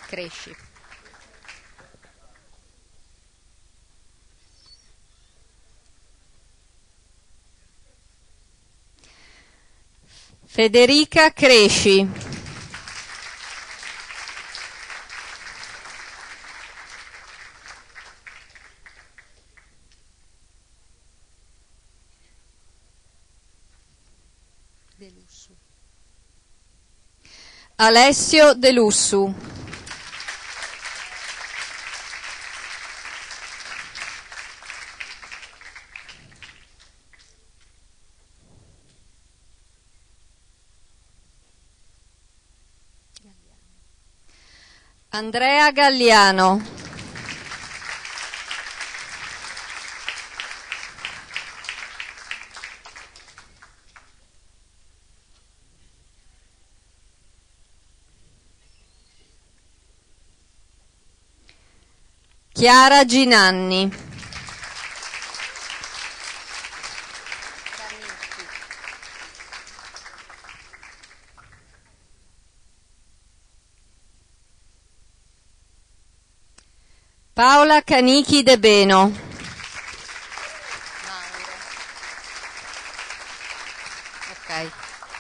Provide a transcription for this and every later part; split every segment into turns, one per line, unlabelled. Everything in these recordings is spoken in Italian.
Cresci. Federica Cresci.
De Lussu.
Alessio De Lussu. Andrea Galliano. Chiara Ginanni. Paola Canichi De Beno. Ok.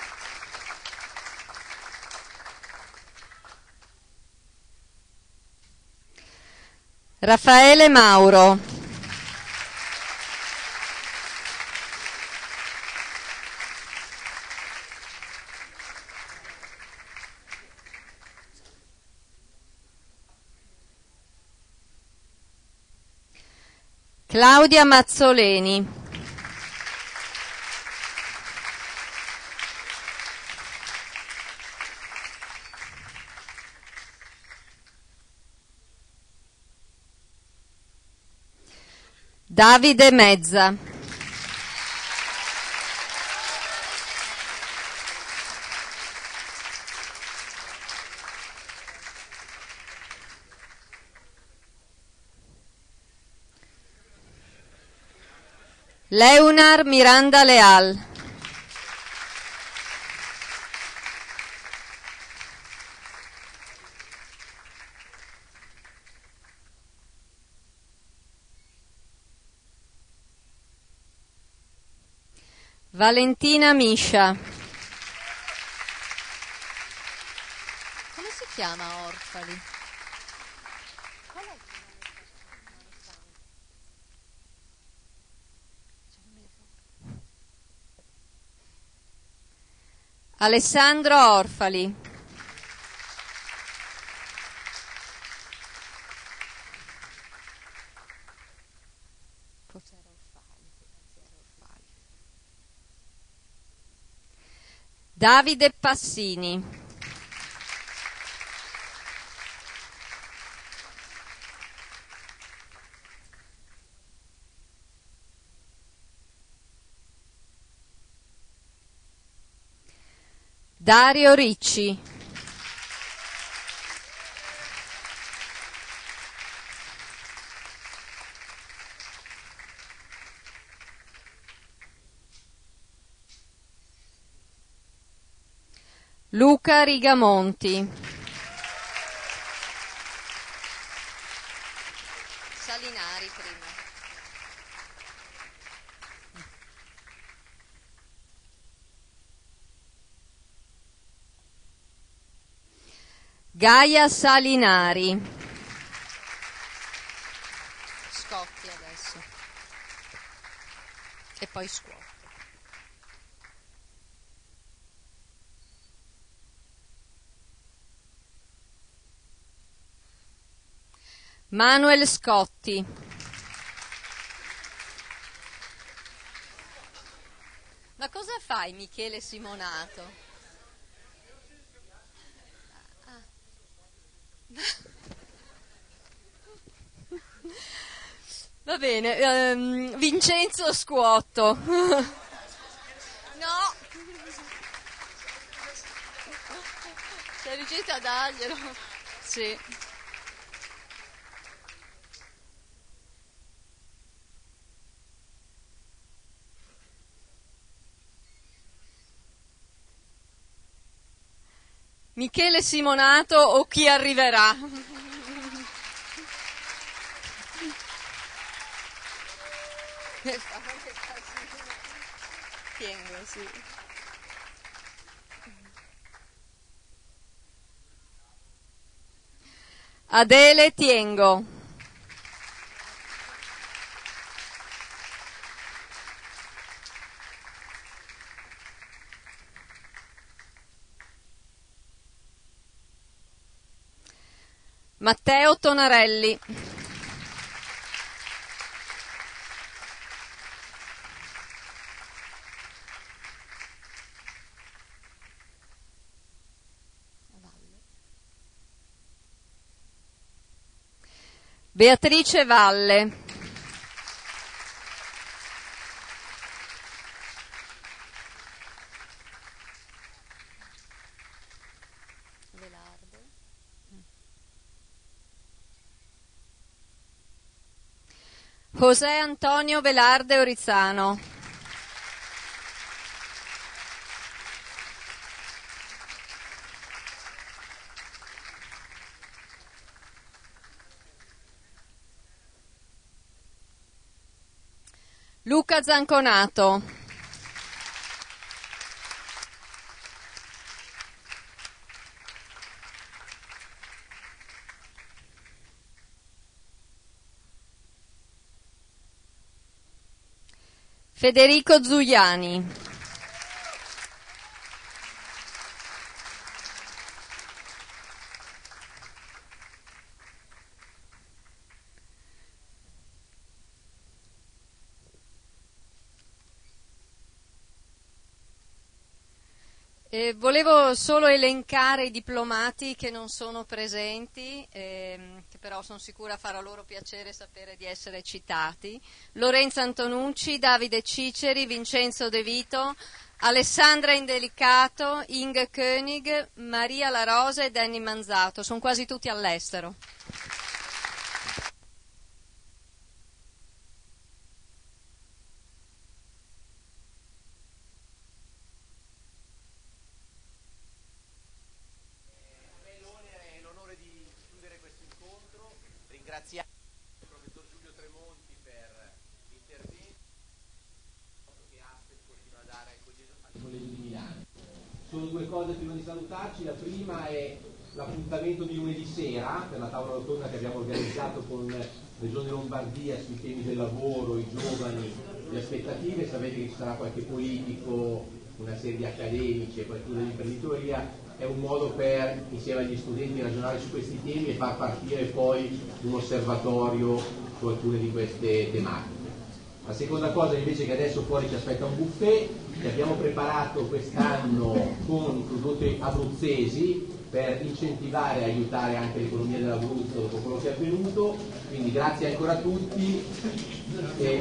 Raffaele Mauro. Claudia Mazzoleni. Davide Mezza. Leonard Miranda Leal. Valentina Miscia.
Come si chiama Orfali?
Alessandro Orfali. Davide Passini. Dario Ricci. Luca Rigamonti.
Salinari prima.
Gaia Salinari.
Scotti adesso. E poi Scuoto.
Manuel Scotti.
Ma cosa fai, Michele Simonato?
Va bene, Vincenzo Scuotto.
No! Sei riuscita a darglielo?
Sì. Michele Simonato o chi arriverà? Tiengo, sì. Adele Tiengo. Matteo Tonarelli. Beatrice Valle.
Velarde.
José Antonio Velarde Orizzano. Luca Zanconato. Federico Zuiani. Volevo solo elencare i diplomati che non sono presenti, che però sono sicura farà loro piacere sapere di essere citati. Lorenzo Antonucci, Davide Ciceri, Vincenzo De Vito, Alessandra Indelicato, Inge König, Maria La Rosa e Danny Manzato. Sono quasi tutti all'estero.
Ringraziamo il professor Giulio Tremonti per l'intervento che Aspen continua a dare al Collegio di Milano. Sono due cose prima di salutarci. La prima è l'appuntamento di lunedì sera per la tavola rotonda che abbiamo organizzato con Regione Lombardia sui temi del lavoro, i giovani, le aspettative. Sapete che ci sarà qualche politico, una serie di accademici e qualcuno dell'imprenditoria. È un modo per, insieme agli studenti, ragionare su questi temi e far partire poi un osservatorio su alcune di queste tematiche. La seconda cosa invece è che adesso fuori ci aspetta un buffet che abbiamo preparato quest'anno con i prodotti abruzzesi per incentivare e aiutare anche l'economia dell'Abruzzo dopo quello che è avvenuto. Quindi grazie ancora a tutti. E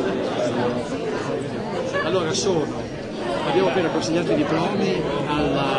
Abbiamo appena consegnato i diplomi alla